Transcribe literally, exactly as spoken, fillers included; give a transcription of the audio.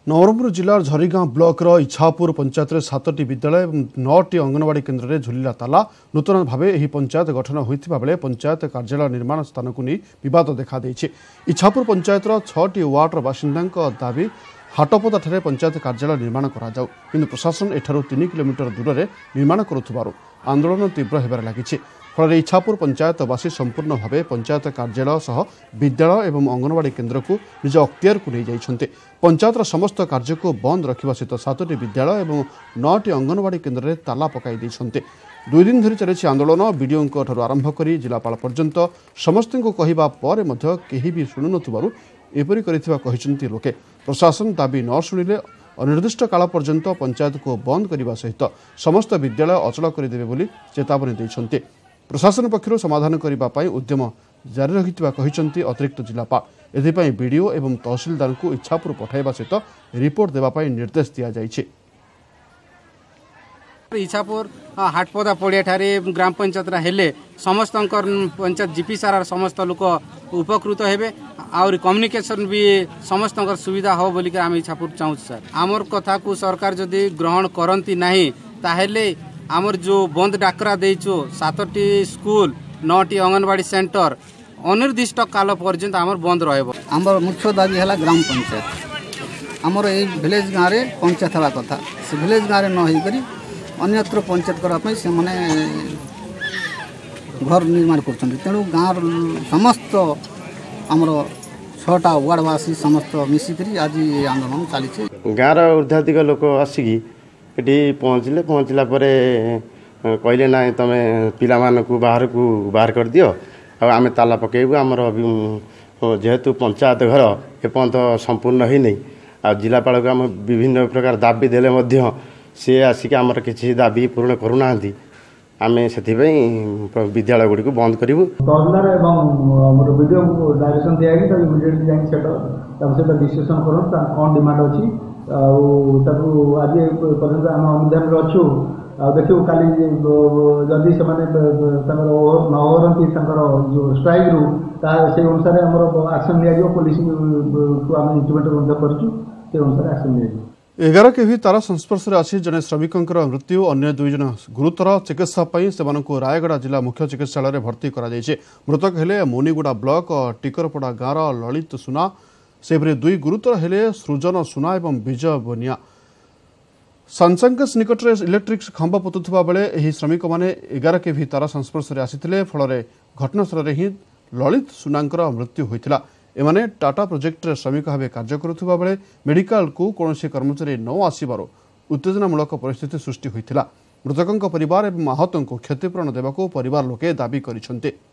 नवरंगपुर जिलार झरीगाँ ब्लॉक इच्छापुर पंचायत में सातटी विद्यालय और नौटी अंगनवाड़ी केन्द्र में झुलिला ताला। नूतन भाव यह पंचायत गठन होता बेले पंचायत कार्यालय निर्माण स्थान को नहीं बद देखा इच्छापुर पंचायत छटी वार्डर बासिंदा दाबी हाटपदा ठारे पंचायत कार्यालय निर्माण करा जाऊ किंतु प्रशासन एठारू तीन किलोमीटर दूर में निर्माण करुथिबारु आंदोलन तीव्र होबार लागिछि। फल इच्छापुर पंचायतवासी संपूर्ण भाव पंचायत कार्यालय सह विद्यालय एवं अंगनवाड़ी केन्द्र को निज अख्तियार को नहीं जाइछन्ते। पंचायतर समस्त कार्य को बंद रखा सहित सातटी विद्यालय एवं नौटी अंगनवाड़ी केन्द्र में ताला पकाई देइछन्ते। दुई दिन धरी चली आंदोलन विडीओ आरंभ कर जिलापाल पर्यंत समस्त कहवा पर केही भी शुणु नथिबारु एपरि करिथिबा कहिसन्ति लोके। प्रशासन दाबी न शुणिले अनिर्दिष्ट काल पर्यंत पंचायत को बंद करने सहित समस्त विद्यालय अचल करदेवे बोली चेतावनी देइछन्ति। प्रशासन पक्षर समाधान करने उद्यम जारी रखिथिबा कहिसन्ति अतिरिक्त जिलापाल। एथिपाई बीडीओ एवं तहसीलदार को इच्छापुर पठाइबा सहित रिपोर्ट देवाई निर्देश दिया जाइछे। इच्छापुर हाटपदा पड़िया ठारे ग्राम पंचायत हेले समस्त पंचायत जीपी सारा समस्त लोक उपकृत हेबे और कम्युनिकेशन भी समस्त सुविधा हो बोलिक आम इच्छापुर चाहूँ सर। आमर कथा को सरकार जदि ग्रहण करती नहीं ताहेले आमर जो बंद डाकरा देइछो सातटी स्कूल नौटी अंगनवाड़ी सेंटर अनिर्दिष्ट काल पर्यंत आमर बंद रहबो। आमर मुख्य दाबी है ग्राम पंचायत आमर ए विलेज गाँव में पंचायत हवा कथा से विलेज गाँव में न होई करी अन्यत्र पंचायत करने से माने घर निर्माण कर तेणु गाँव समस्त आमर छटा वार्डवासी समस्त मिसिक आज आंदोलन चली। गाँव ऊर्धाधिक लोक आसिकी ये पहुँचले पहुँचला कहले ना तुम पिला को बाहर को बाहर कर दियो आम ताला पकेबू आमर जेहेतु पंचायत घर एपर्यंत संपूर्ण ही नहीं आ जिलापाल को आम विभिन्न प्रकार दाबी देले मध्य सी आसिक आमर किसी दाबी पूर्ण करूना आम से विद्यालय गुड़ी को बंद करूँ। तहसीलदार एवं वीडियो डायरेक्शन दिया इमिडिएटली जाकर डिस्कसन करूँ कौन डिमांड अच्छी आज पर्यटन आम अनुधान अच्छु देखू काली जदि से नहरती जो स्ट्राइक रू से अनुसार आम एक्शन लिया पुलिस को आम इंटिमेट कर अनुसार एक्शन लिया। एगार के भी तार संस्पर्श में अच्छी जड़े श्रमिकों मृत्यु अन्य दुई जन गुरुतर चिकित्सा से रायगड़ा जिला मुख्य चिकित्सालय भर्ती करा मृतक हेले मोनीगुड़ा ब्लॉक टिकरपड़ा गाँव ललित सुना सेपरी दुई गुरुतर हेले सृजन सुना एवं विजय बनिया। सानसांगस निकट में इलेक्ट्रिक खंभ पोतुवा बेले यह श्रमिक मैंने एगार के भी तार संस्पर्श में आसी फल घटनास्थल में ही ललित सुनांकर मृत्यु होता। एमाने टाटा प्रोजेक्ट रे श्रमिक भाव कार्य करुवा बेले मेडिकल को कौन कर्मचारी न आसबार उत्तेजनामूलक परिस्थिति सृष्टि होता। मृतकों परिवार एवं आहतों को क्षतिपूरण देवाक परिवार लोके दाबी करिसेंते।